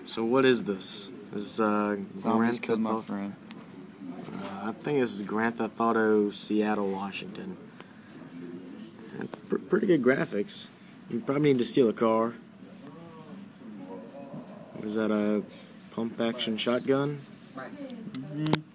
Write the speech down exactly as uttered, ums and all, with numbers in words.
So what is this? This is uh, Zombies Grand killed my Theft friend. uh, I think this is Grand Theft Auto Seattle, Washington. Pr pretty good graphics. You probably need to steal a car. What is that, a pump action shotgun? Mm-hmm.